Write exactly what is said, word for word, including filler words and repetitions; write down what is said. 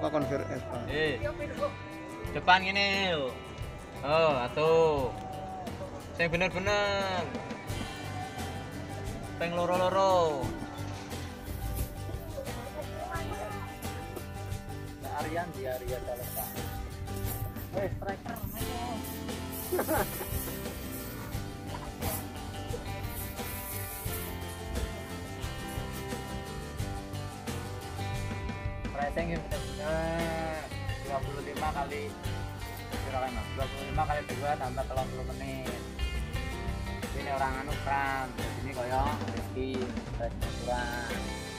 Apa konver eh, apa? Eh. Depan gini lho. Oh, atuh. Sing bener-bener. Peng loro-loro. Aryan di Aryan Talenta. Eh, striker. Pressing yang benar-benar dua puluh lima kali kira mas dua puluh lima kali dua tambah tiga puluh menit. Ini orang anu kram, ini koyo Rizky, kurang.